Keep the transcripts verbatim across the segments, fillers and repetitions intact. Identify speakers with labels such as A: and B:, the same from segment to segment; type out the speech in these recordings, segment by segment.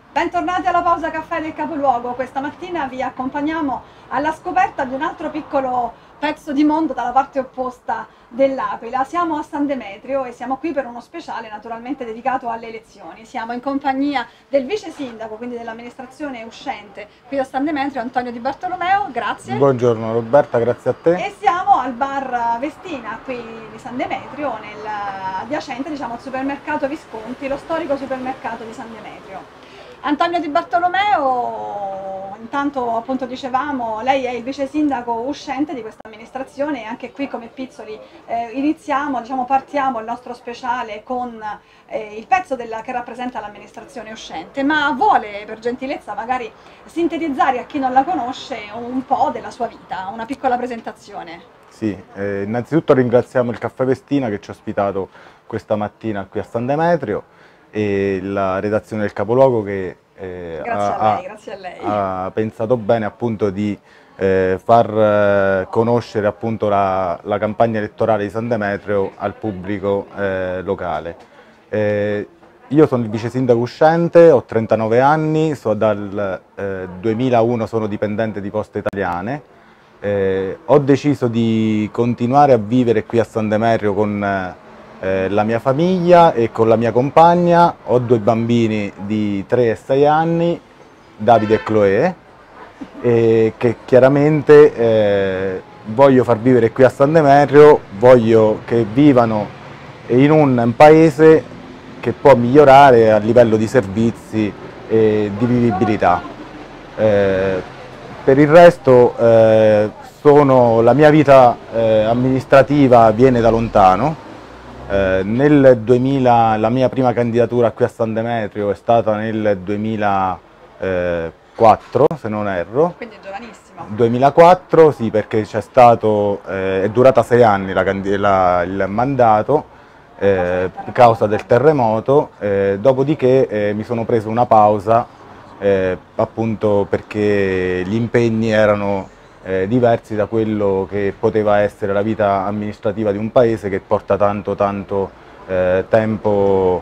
A: Bentornati alla pausa caffè del capoluogo. Questa mattina vi accompagniamo alla scoperta di un altro piccolo pezzo di mondo dalla parte opposta dell'Aquila. Siamo a San Demetrio e siamo qui per uno speciale naturalmente dedicato alle elezioni. Siamo in compagnia del vice sindaco, quindi dell'amministrazione uscente qui a San Demetrio, Antonio Di Bartolomeo. Grazie.
B: Buongiorno Roberta, grazie a te.
A: E siamo al bar Vestina qui di San Demetrio, nel adiacente, diciamo, al supermercato Visconti, lo storico supermercato di San Demetrio. Antonio Di Bartolomeo, intanto appunto dicevamo, lei è il vice sindaco uscente di questa amministrazione e anche qui come Pizzoli eh, iniziamo, diciamo partiamo il nostro speciale con eh, il pezzo della, che rappresenta l'amministrazione uscente, ma vuole per gentilezza magari sintetizzare a chi non la conosce un po' della sua vita, una piccola presentazione.
B: Sì, eh, innanzitutto ringraziamo il Caffè Vestina che ci ha ospitato questa mattina qui a San Demetrio e la redazione del capoluogo che eh,
A: grazie
B: ha,
A: a lei, grazie a lei.
B: ha pensato bene appunto di eh, far eh, conoscere appunto la, la campagna elettorale di San Demetrio al pubblico eh, locale. Eh, io sono il vice sindaco uscente, ho trentanove anni, so dal eh, duemilauno sono dipendente di Poste Italiane, eh, ho deciso di continuare a vivere qui a San Demetrio con eh, Eh, la mia famiglia e con la mia compagna. Ho due bambini di tre e sei anni, Davide e Chloe, e che chiaramente eh, voglio far vivere qui a San Demetrio, voglio che vivano in un paese che può migliorare a livello di servizi e di vivibilità. Eh, per il resto eh, sono, la mia vita eh, amministrativa viene da lontano. Eh, nel duemila, la mia prima candidatura qui a San Demetrio è stata nel duemilaquattro, se non erro.
A: Quindi è giovanissimo.
B: duemilaquattro, sì, perché c'è stato, eh, è durata sei anni la, la, il mandato, eh, a causa del terremoto, eh, dopodiché eh, mi sono preso una pausa, eh, appunto perché gli impegni erano Eh, diversi da quello che poteva essere la vita amministrativa di un paese che porta tanto tanto eh, tempo,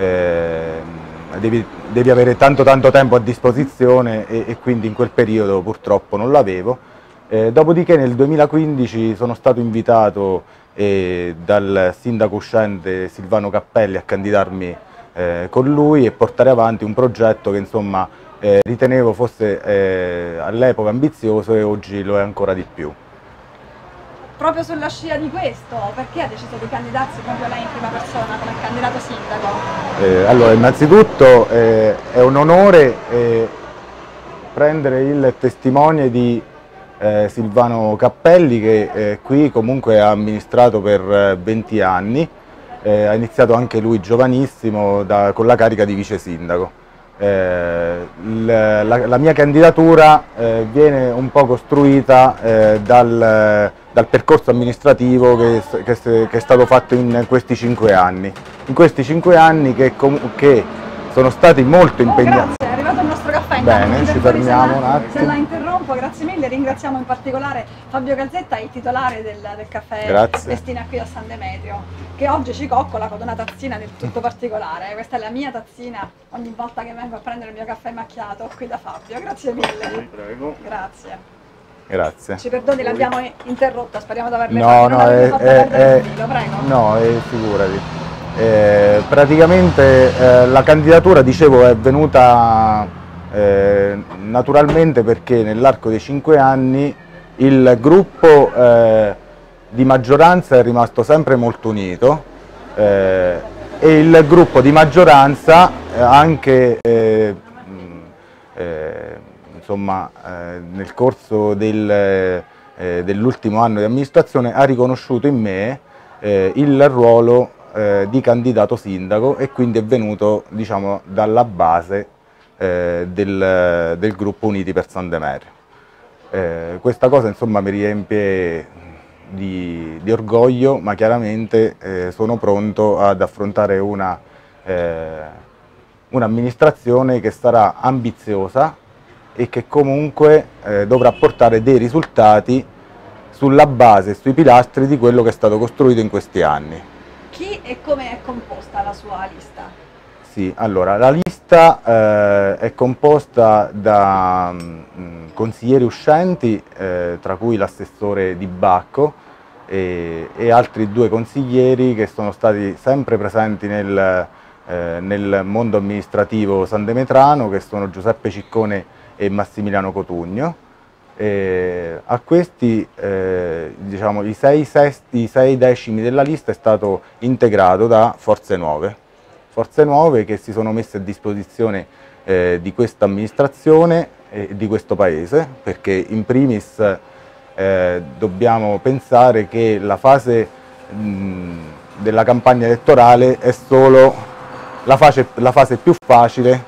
B: eh, devi, devi avere tanto tanto tempo a disposizione e, e quindi in quel periodo purtroppo non l'avevo. Eh, dopodiché nel duemilaquindici sono stato invitato eh, dal sindaco uscente Silvano Cappelli a candidarmi eh, con lui e portare avanti un progetto che insomma Eh, ritenevo fosse eh, all'epoca ambizioso e oggi lo è ancora di più.
A: Proprio sulla scia di questo, perché ha deciso di candidarsi proprio lei in prima persona come candidato sindaco?
B: Eh, allora, innanzitutto eh, è un onore eh, prendere il testimone di eh, Silvano Cappelli che eh, qui comunque ha amministrato per venti anni, eh, ha iniziato anche lui giovanissimo da, con la carica di vice sindaco. Eh, la, la, la mia candidatura eh, viene un po' costruita eh, dal, dal percorso amministrativo che, che, che è stato fatto in questi cinque anni. In questi cinque anni che, che sono stati molto impegnati.
A: Oh, grazie, è arrivato il nostro caffè.
B: Bene, ci fermiamo un attimo.
A: Se la interrompo, grazie mille, ringraziamo in particolare Fabio Calzetta, il titolare del, del caffè
B: grazie.
A: Vestina qui a San Demetrio, che oggi ci coccola con una tazzina del tutto particolare. Questa è la mia tazzina ogni volta che vengo a prendere il mio caffè macchiato qui da Fabio. Grazie mille.
B: Prego.
A: Grazie.
B: Grazie.
A: Ci perdoni, l'abbiamo interrotta, speriamo di averle
B: no,
A: fatto,
B: no,
A: non
B: è,
A: fatto
B: è,
A: perdere
B: è,
A: il filo, prego.
B: No, è, figurati. Eh, praticamente eh, la candidatura, dicevo, è venuta eh, naturalmente perché nell'arco dei cinque anni il gruppo eh, di maggioranza è rimasto sempre molto unito eh, e il gruppo di maggioranza eh, anche eh, eh, insomma, eh, nel corso del, eh, dell'ultimo anno di amministrazione ha riconosciuto in me eh, il ruolo eh, di candidato sindaco e quindi è venuto, diciamo, dalla base eh, del, del gruppo Uniti per San Demetrio. Eh, questa cosa insomma mi riempie di, di orgoglio, ma chiaramente eh, sono pronto ad affrontare una eh, un'amministrazione che sarà ambiziosa e che comunque eh, dovrà portare dei risultati sulla base, sui pilastri di quello che è stato costruito in questi anni.
A: Chi e come è composta la sua lista?
B: Sì, allora la lista eh, è composta da mh, consiglieri uscenti, eh, tra cui l'assessore Di Bacco e, e altri due consiglieri che sono stati sempre presenti nel, eh, nel mondo amministrativo sandemetrano, che sono Giuseppe Ciccone e Massimiliano Cotugno. E a questi eh, diciamo, i, sei sesti, i sei decimi della lista è stato integrato da Forze Nuove. Forze Nuove che si sono messe a disposizione eh, di questa amministrazione e di questo paese, perché in primis eh, dobbiamo pensare che la fase mh, della campagna elettorale è solo la fase, la fase più facile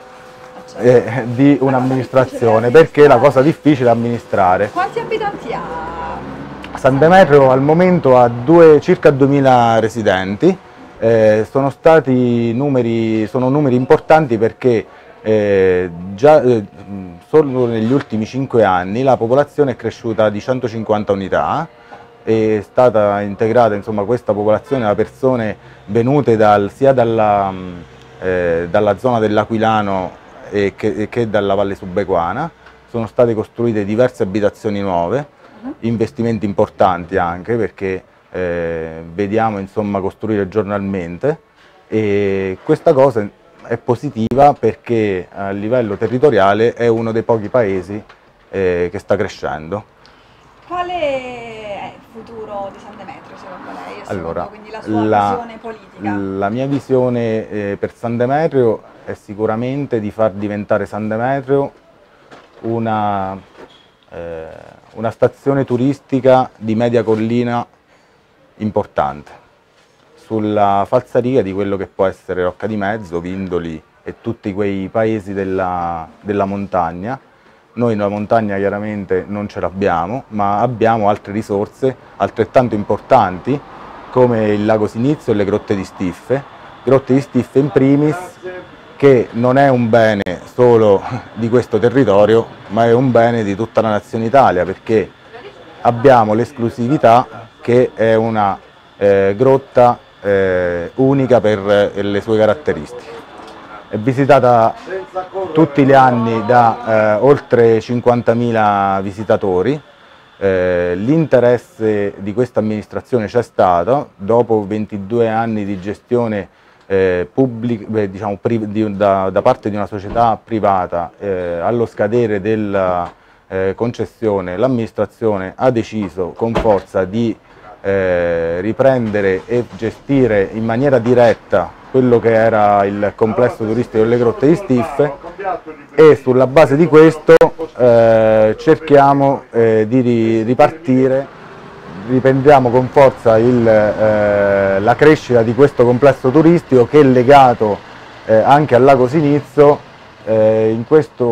B: eh, di un'amministrazione, perché è la cosa difficile da amministrare.
A: Quanti abitanti ha?
B: San Demetrio al momento ha due, circa duemila residenti. Eh, sono stati numeri, sono numeri importanti perché eh, già eh, solo negli ultimi cinque anni la popolazione è cresciuta di centocinquanta unità, è stata integrata insomma, questa popolazione da persone venute dal, sia dalla, eh, dalla zona dell'Aquilano e che, che dalla Valle Subequana. Sono state costruite diverse abitazioni nuove, investimenti importanti anche perché Eh, vediamo insomma costruire giornalmente, e questa cosa è positiva perché a livello territoriale è uno dei pochi paesi eh, che sta crescendo.
A: Quale è il futuro di San Demetrio secondo lei? Secondo,
B: Allora,
A: quindi la sua
B: la,
A: visione politica?
B: La mia visione eh, per San Demetrio è sicuramente di far diventare San Demetrio una, eh, una stazione turistica di media collina importante, sulla falsariga di quello che può essere Rocca di Mezzo, Vindoli e tutti quei paesi della, della montagna. Noi la montagna chiaramente non ce l'abbiamo, ma abbiamo altre risorse altrettanto importanti come il lago Sinizio e le grotte di Stiffe. Grotte di Stiffe in primis, che non è un bene solo di questo territorio, ma è un bene di tutta la nazione Italia, perché abbiamo l'esclusività che è una eh, grotta eh, unica per eh, le sue caratteristiche. È visitata tutti gli anni da eh, oltre cinquantamila visitatori. Eh, l'interesse di questa amministrazione c'è stato, dopo ventidue anni di gestione eh, pubblica, beh, diciamo, di, da, da parte di una società privata, eh, allo scadere della eh, concessione l'amministrazione ha deciso con forza di Eh, riprendere e gestire in maniera diretta quello che era il complesso turistico delle Grotte di Stiffe, e sulla base di questo eh, cerchiamo eh, di ripartire, riprendiamo con forza il, eh, la crescita di questo complesso turistico che è legato eh, anche al lago Sinizio. Eh, in questo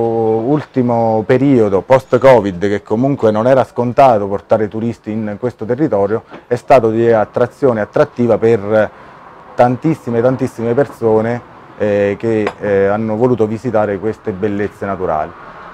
B: ultimo periodo post-Covid, che comunque non era scontato portare turisti in questo territorio, è stato di attrazione attrattiva per tantissime tantissime persone eh, che eh, hanno voluto visitare queste bellezze naturali.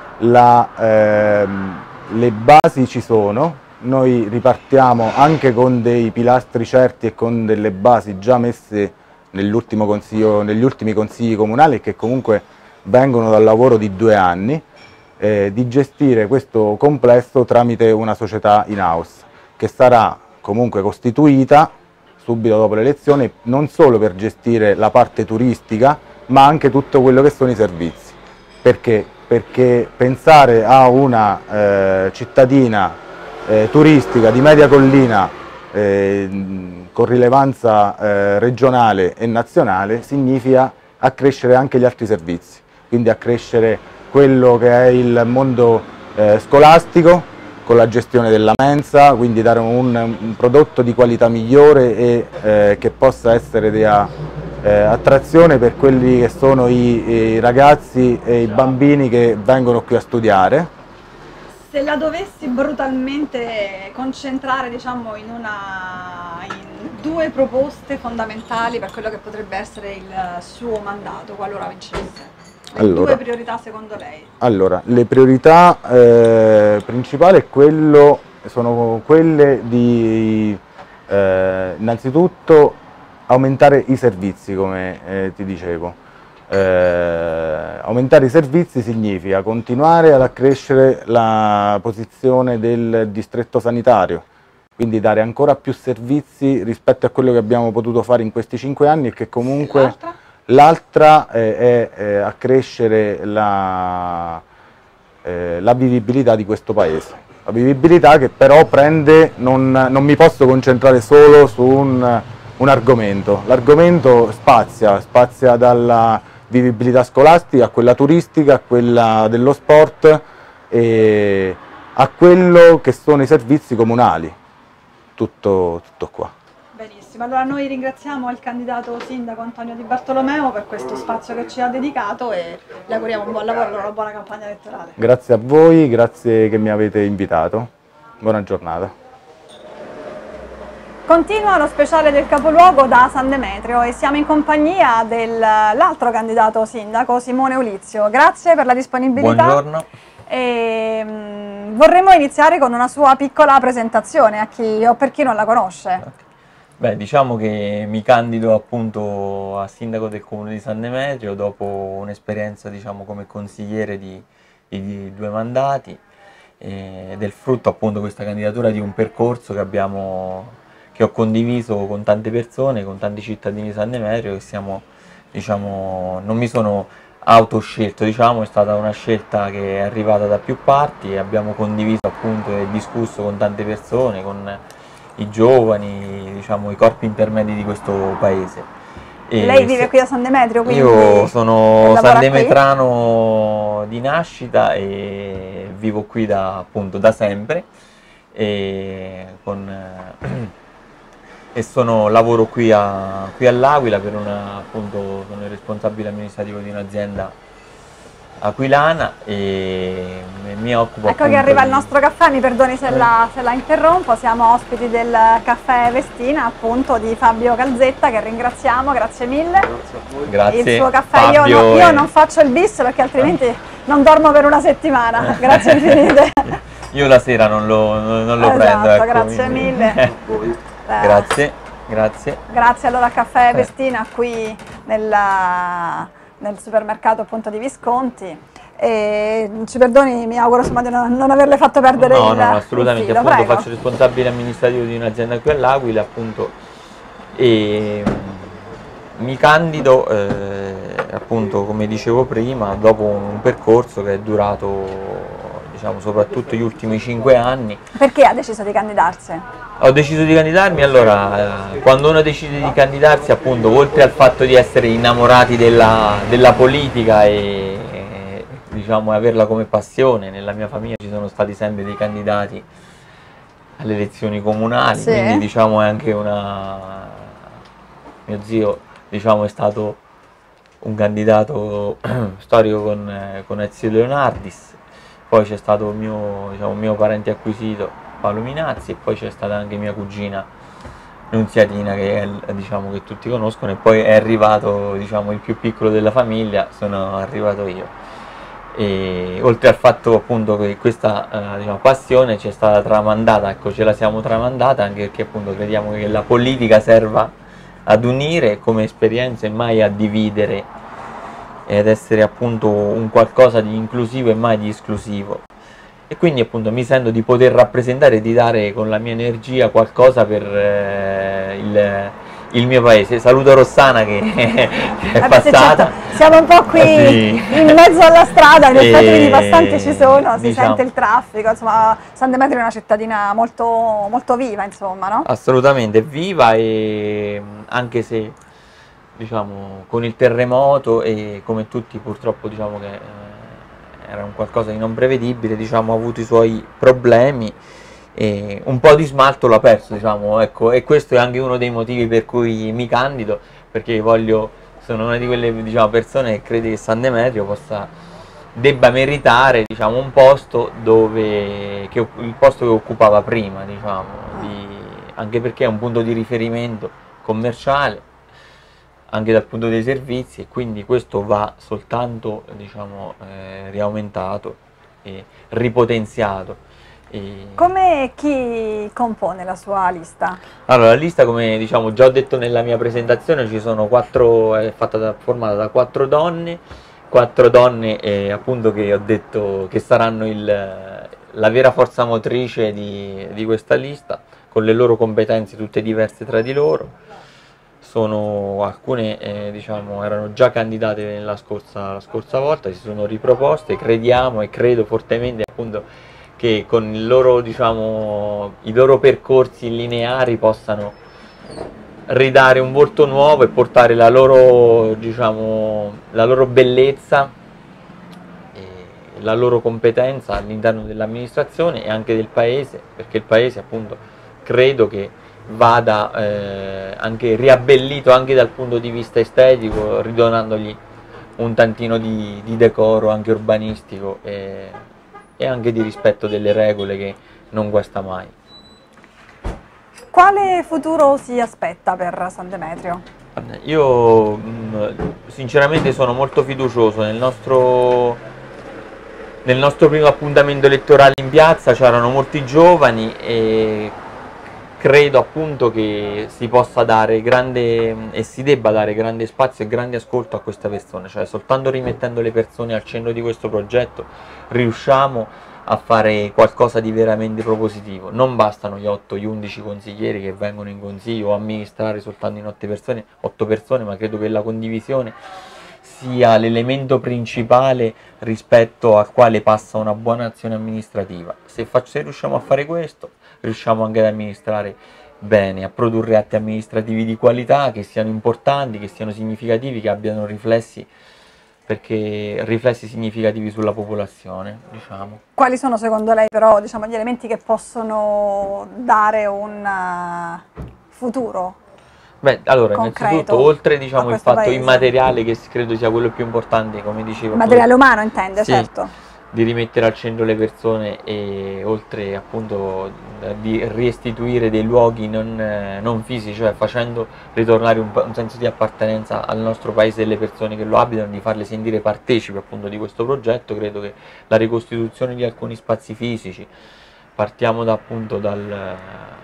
B: La, ehm, le basi ci sono, noi ripartiamo anche con dei pilastri certi e con delle basi già messe nell'ultimo consiglio, negli ultimi consigli comunali, che comunque vengono dal lavoro di due anni, eh, di gestire questo complesso tramite una società in house, che sarà comunque costituita subito dopo le elezioni, non solo per gestire la parte turistica, ma anche tutto quello che sono i servizi. Perché? Perché pensare a una eh, cittadina eh, turistica di media collina eh, con rilevanza eh, regionale e nazionale significa accrescere anche gli altri servizi. Quindi accrescere quello che è il mondo eh, scolastico con la gestione della mensa, quindi dare un, un prodotto di qualità migliore e eh, che possa essere di eh, attrazione per quelli che sono i, i ragazzi e i bambini che vengono qui a studiare.
A: Se la dovessi brutalmente concentrare, diciamo, in, una, in due proposte fondamentali per quello che potrebbe essere il suo mandato qualora vincesse, le
B: allora,
A: due priorità secondo lei?
B: Allora, le priorità eh, principali è quello, sono quelle di eh, innanzitutto aumentare i servizi, come eh, ti dicevo. Eh, aumentare i servizi significa continuare ad accrescere la posizione del distretto sanitario, quindi dare ancora più servizi rispetto a quello che abbiamo potuto fare in questi cinque anni, e che comunque l'altra eh, è eh, accrescere la, eh, la vivibilità di questo paese. La vivibilità che però prende, non, non mi posso concentrare solo su un, un argomento, l'argomento spazia, spazia dalla vivibilità scolastica a quella turistica, a quella dello sport e a quello che sono i servizi comunali, tutto, tutto qua.
A: Benissimo, allora noi ringraziamo il candidato sindaco Antonio Di Bartolomeo per questo spazio che ci ha dedicato e gli auguriamo un buon lavoro e una buona campagna elettorale.
B: Grazie a voi, grazie che mi avete invitato, buona giornata.
A: Continua lo speciale del capoluogo da San Demetrio e siamo in compagnia dell'altro candidato sindaco, Simone Ulizio. Grazie per la disponibilità.
C: Buongiorno.
A: E, mh, vorremmo iniziare con una sua piccola presentazione a chi o per chi non la conosce.
C: Okay. Beh, diciamo che mi candido appunto a sindaco del comune di San Demetrio dopo un'esperienza, diciamo, come consigliere di, di due mandati, ed è il frutto appunto questa candidatura di un percorso che abbiamo che ho condiviso con tante persone, con tanti cittadini di San Demetrio, che siamo, diciamo, non mi sono autoscelto, diciamo, è stata una scelta che è arrivata da più parti e abbiamo condiviso appunto e discusso con tante persone, con i giovani, diciamo, i corpi intermedi di questo paese.
A: E lei vive qui a San Demetrio? Quindi
C: io sono sandemetrano di nascita e vivo qui da, appunto, da sempre. E con, e sono, lavoro qui, a, qui all'Aquila per una, appunto, sono il responsabile amministrativo di un'azienda aquilana e mi occupo.
A: Ecco che arriva di... il nostro caffè, mi perdoni se, eh. la, se la interrompo, siamo ospiti del caffè Vestina appunto di Fabio Calzetta, che ringraziamo, grazie mille.
C: Grazie a voi. Grazie.
A: Il suo caffè, io, no, io non faccio il bis perché altrimenti eh. non dormo per una settimana, grazie infinite.
C: Io la sera non lo, non, non lo
A: esatto,
C: prendo. Ecco,
A: grazie
C: quindi...
A: mille.
C: Grazie, grazie.
A: Grazie allora a Caffè Vestina qui nella, nel supermercato appunto di Visconti. E ci perdoni, mi auguro insomma di non, non averle fatto perdere
C: no,
A: il
C: No, no, assolutamente,
A: il filo,
C: appunto
A: prego.
C: Faccio responsabile amministrativo di un'azienda qui all'Aquila, appunto, e mi candido, eh, appunto, come dicevo prima, dopo un percorso che è durato, diciamo, soprattutto gli ultimi cinque anni.
A: Perché ha deciso di candidarsi?
C: Ho deciso di candidarmi, allora, eh, quando uno decide di candidarsi, appunto, oltre al fatto di essere innamorati della, della politica e, e diciamo, averla come passione, nella mia famiglia ci sono stati sempre dei candidati alle elezioni comunali, sì. Quindi diciamo è anche una... mio zio, diciamo, è stato un candidato storico con, eh, con Ezio Leonardis. Poi c'è stato il mio, diciamo, mio parente acquisito Paolo Minazzi e poi c'è stata anche mia cugina Nunziatina che, è, diciamo, che tutti conoscono, e poi è arrivato, diciamo, il più piccolo della famiglia, sono arrivato io. E oltre al fatto appunto che questa eh, diciamo, passione ci è stata tramandata, ecco, ce la siamo tramandata anche perché appunto crediamo che la politica serva ad unire come esperienza e mai a dividere, ed essere appunto un qualcosa di inclusivo e mai di esclusivo, e quindi appunto mi sento di poter rappresentare e di dare con la mia energia qualcosa per eh, il, il mio paese. Saluto Rossana che, che è
A: eh
C: passata.
A: Certo. Siamo un po' qui sì. in mezzo alla strada, in effetti i passanti ci sono, si diciamo, sente il traffico, insomma San Demetrio è una cittadina molto, molto viva, insomma, no?
C: Assolutamente viva, e anche se, diciamo, con il terremoto e come tutti purtroppo, diciamo che eh, era un qualcosa di non prevedibile, diciamo, ha avuto i suoi problemi e un po' di smalto l'ha perso, diciamo, ecco, e questo è anche uno dei motivi per cui mi candido, perché voglio, sono una di quelle, diciamo, persone che crede che San Demetrio possa, debba meritare, diciamo, un posto dove, che, il posto che occupava prima, diciamo, di, anche perché è un punto di riferimento commerciale, anche dal punto dei servizi, e quindi questo va soltanto, diciamo, eh, riaumentato e ripotenziato. E...
A: Come chi compone la sua lista?
C: Allora, la lista, come diciamo già ho detto nella mia presentazione, ci sono quattro, è fatta da, formata da quattro donne, quattro donne eh, appunto che ho detto che saranno il, la vera forza motrice di, di questa lista, con le loro competenze tutte diverse tra di loro. Sono, alcune eh, diciamo, erano già candidate nella scorsa, la scorsa volta, si sono riproposte, crediamo e credo fortemente appunto che con il loro, diciamo, i loro percorsi lineari possano ridare un volto nuovo e portare la loro, diciamo, la loro bellezza e la loro competenza all'interno dell'amministrazione e anche del paese, perché il paese appunto credo che vada eh, anche riabbellito anche dal punto di vista estetico, ridonandogli un tantino di, di decoro anche urbanistico e, e anche di rispetto delle regole, che non guasta mai.
A: Quale futuro si aspetta per San Demetrio?
C: Io mh, sinceramente sono molto fiducioso nel nostro, nel nostro primo appuntamento elettorale in piazza. C'erano molti giovani e credo appunto che si possa dare grande e si debba dare grande spazio e grande ascolto a queste persone, cioè soltanto rimettendo le persone al centro di questo progetto riusciamo a fare qualcosa di veramente propositivo. Non bastano gli otto, gli undici consiglieri che vengono in consiglio o amministrare soltanto in otto persone, otto persone, ma credo che la condivisione sia l'elemento principale rispetto al quale passa una buona azione amministrativa. Se, faccio, se riusciamo a fare questo, riusciamo anche ad amministrare bene, a produrre atti amministrativi di qualità, che siano importanti, che siano significativi, che abbiano riflessi, perché riflessi significativi sulla popolazione, diciamo.
A: Quali sono secondo lei però, diciamo, gli elementi che possono dare un uh, futuro?
C: Beh, allora,
A: concreto,
C: innanzitutto, oltre diciamo, il fatto
A: paese.
C: immateriale, che credo sia quello più importante, come dicevo...
A: Il materiale umano intende,
C: sì,
A: certo.
C: Di rimettere al centro le persone e oltre appunto di restituire dei luoghi non, non fisici, cioè facendo ritornare un, un senso di appartenenza al nostro paese delle persone che lo abitano, di farle sentire partecipi appunto di questo progetto. Credo che la ricostituzione di alcuni spazi fisici, partiamo da, appunto dal,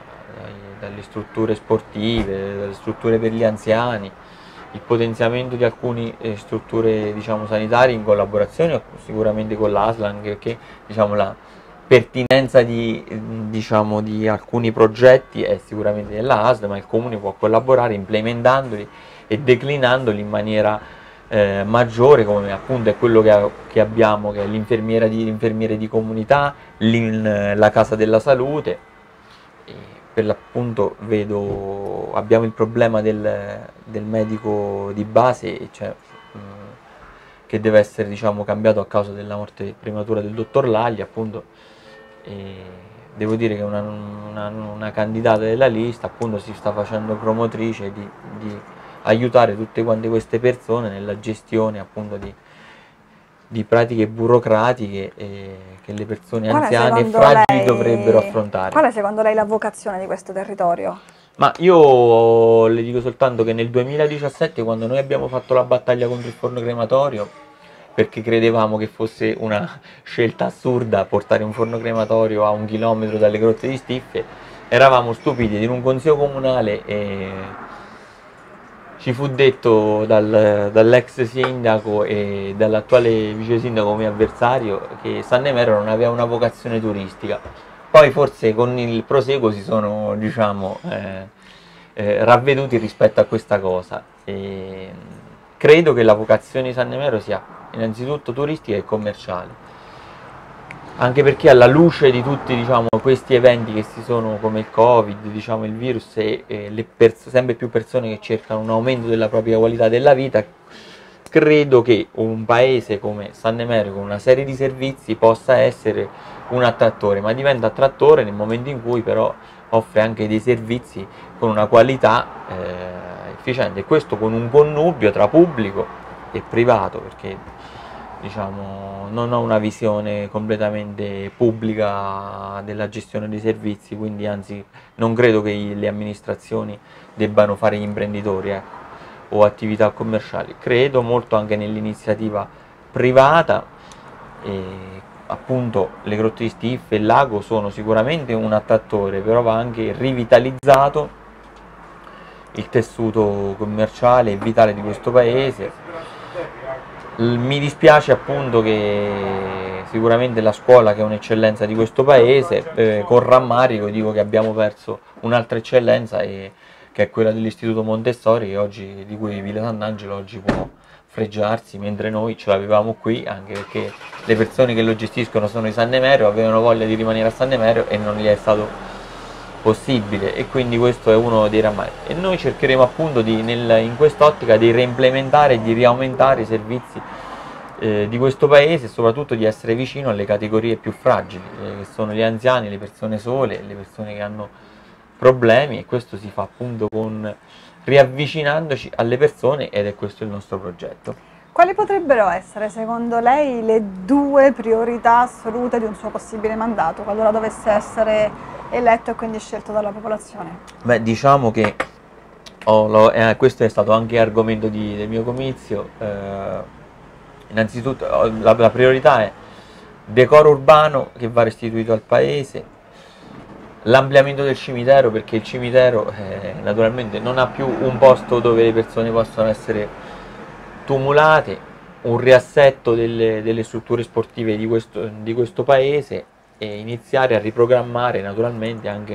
C: dalle strutture sportive, dalle strutture per gli anziani, il potenziamento di alcune eh, strutture diciamo, sanitarie in collaborazione sicuramente con l'A S L, anche perché diciamo, la pertinenza di, diciamo, di alcuni progetti è sicuramente dell'A S L, ma il Comune può collaborare implementandoli e declinandoli in maniera eh, maggiore, come appunto è quello che, che abbiamo, che è l'infermiera di, l'infermiere di comunità, la casa della salute. Per l'appunto vedo, abbiamo il problema del, del medico di base, cioè, mh, che deve essere diciamo, cambiato a causa della morte prematura del dottor Laglia, appunto, e devo dire che una, una, una candidata della lista appunto si sta facendo promotrice di, di aiutare tutte quante queste persone nella gestione appunto di, di pratiche burocratiche eh, che le persone
A: Qual
C: anziane e fragili lei, dovrebbero affrontare.
A: Qual è secondo lei la vocazione di questo territorio?
C: Ma io le dico soltanto che nel duemiladiciassette, quando noi abbiamo fatto la battaglia contro il forno crematorio, perché credevamo che fosse una scelta assurda portare un forno crematorio a un chilometro dalle grotte di Stiffe, eravamo stupiti di in un consiglio comunale e ci fu detto dal, dall'ex sindaco e dall'attuale vice sindaco come avversario che San Demetrio non aveva una vocazione turistica. Poi forse con il proseguo si sono diciamo, eh, eh, ravveduti rispetto a questa cosa. E credo che la vocazione di San Demetrio sia innanzitutto turistica e commerciale. Anche perché alla luce di tutti diciamo, questi eventi che si sono come il Covid, diciamo, il virus e, e le sempre più persone che cercano un aumento della propria qualità della vita, credo che un paese come San Demetrio con una serie di servizi possa essere un attrattore, ma diventa attrattore nel momento in cui però offre anche dei servizi con una qualità eh, efficiente, e questo con un connubio tra pubblico e privato, perché diciamo, non ho una visione completamente pubblica della gestione dei servizi, quindi anzi non credo che le amministrazioni debbano fare gli imprenditori ecco, o attività commerciali. Credo molto anche nell'iniziativa privata e appunto le grotte di Stiffe e il lago sono sicuramente un attrattore, però va anche rivitalizzato il tessuto commerciale e vitale di questo paese. Mi dispiace appunto che sicuramente la scuola, che è un'eccellenza di questo paese, eh, con rammarico dico che abbiamo perso un'altra eccellenza, e, che è quella dell'Istituto Montessori, che oggi, di cui Villa Sant'Angelo oggi può fregiarsi, mentre noi ce l'avevamo qui, anche perché le persone che lo gestiscono sono di San Emerio, avevano voglia di rimanere a San Emerio e non gli è stato possibile, e quindi questo è uno dei rammarichi. E noi cercheremo appunto di, nel, in quest'ottica, di reimplementare e di riaumentare i servizi eh, di questo paese, e soprattutto di essere vicino alle categorie più fragili, eh, che sono gli anziani, le persone sole, le persone che hanno problemi, e questo si fa appunto con riavvicinandoci alle persone, ed è questo il nostro progetto.
A: Quali potrebbero essere, secondo lei, le due priorità assolute di un suo possibile mandato, qualora dovesse essere eletto e quindi scelto dalla popolazione?
C: Beh, diciamo che oh, lo, eh, questo è stato anche argomento di, del mio comizio. Eh, innanzitutto la, la priorità è decoro urbano che va restituito al paese, l'ampliamento del cimitero, perché il cimitero eh, naturalmente non ha più un posto dove le persone possono essere tumulate, un riassetto delle, delle strutture sportive di questo, di questo paese, e iniziare a riprogrammare naturalmente anche,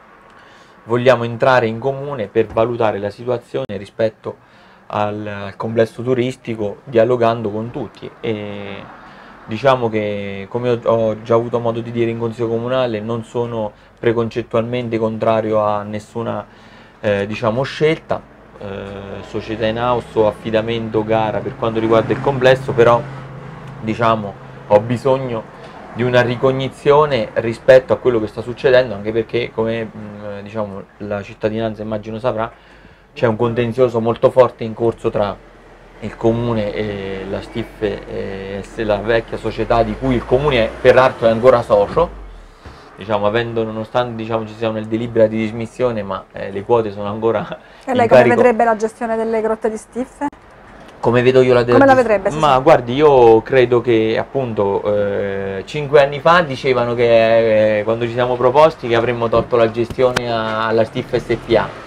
C: vogliamo entrare in comune per valutare la situazione rispetto al, al complesso turistico, dialogando con tutti. E diciamo che, come ho, ho già avuto modo di dire in Consiglio Comunale, non sono preconcettualmente contrario a nessuna eh, diciamo, scelta, eh, società in house o affidamento gara per quanto riguarda il complesso, però diciamo, ho bisogno di una ricognizione rispetto a quello che sta succedendo, anche perché, come mh, diciamo, la cittadinanza immagino saprà, c'è un contenzioso molto forte in corso tra il comune e la Stiffe, e la vecchia società di cui il comune peraltro è ancora socio, diciamo, avendo, nonostante diciamo, ci sia una delibera di dismissione, ma eh, le quote sono ancora
A: e lei
C: in
A: come
C: carico.
A: vedrebbe la gestione delle grotte di Stiffe?
C: Come vedo io la
A: Come la vedrebbe?
C: Ma sì, guardi, io credo che appunto eh, cinque anni fa dicevano che eh, quando ci siamo proposti che avremmo tolto la gestione a, alla Stiffe S P A.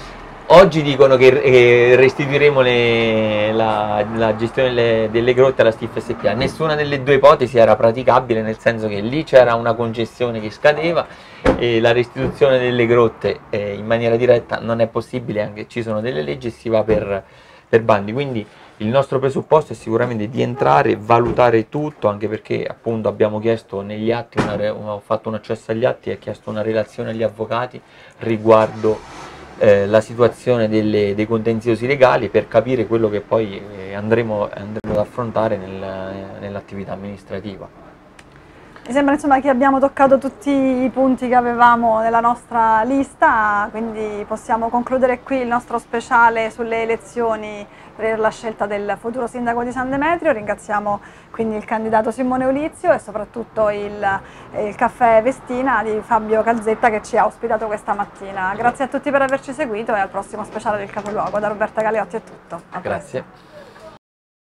C: Oggi dicono che eh, restituiremo le, la, la gestione delle, delle grotte alla Stiffe S P A. Nessuna delle due ipotesi era praticabile, nel senso che lì c'era una concessione che scadeva e la restituzione delle grotte eh, in maniera diretta non è possibile, anche ci sono delle leggi e si va per, per bandi. Quindi il nostro presupposto è sicuramente di entrare, valutare tutto, anche perché appunto abbiamo chiesto negli atti, una, ho fatto un accesso agli atti e ho chiesto una relazione agli avvocati riguardo eh, la situazione delle, dei contenziosi legali, per capire quello che poi eh, andremo, andremo ad affrontare nel, nell'attività amministrativa.
A: Mi sembra insomma che abbiamo toccato tutti i punti che avevamo nella nostra lista, quindi possiamo concludere qui il nostro speciale sulle elezioni per la scelta del futuro sindaco di San Demetrio. Ringraziamo quindi il candidato Simone Ulizio e soprattutto il, il caffè Vestina di Fabio Calzetta che ci ha ospitato questa mattina. Grazie a tutti per averci seguito e al prossimo speciale del capoluogo. Da Roberta Galeotti è tutto. A
C: Grazie.
A: presto.